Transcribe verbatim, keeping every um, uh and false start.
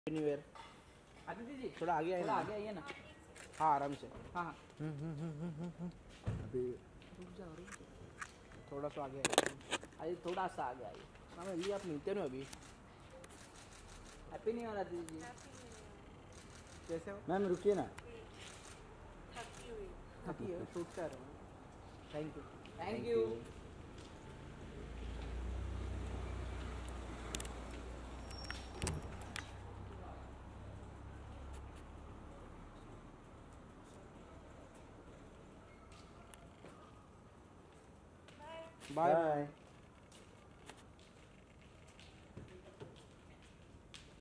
New year. Aditya जी थोड़ा आगे आइए थोड़ा ना। आगे आइए ना। हाँ आराम से। हाँ हाँ अभी रुक जाओ रुक जाओ थोड़ा सा आगे आइए। अरे थोड़ा सा आगे आइए। हाँ मैं ये आप मिलते नहीं अभी। Happy new year Aditya ji. कैसे हो? मैम रुकिए ना। थकी है शूट कर रहे हैं। Thank you. Thank you. Bye bye.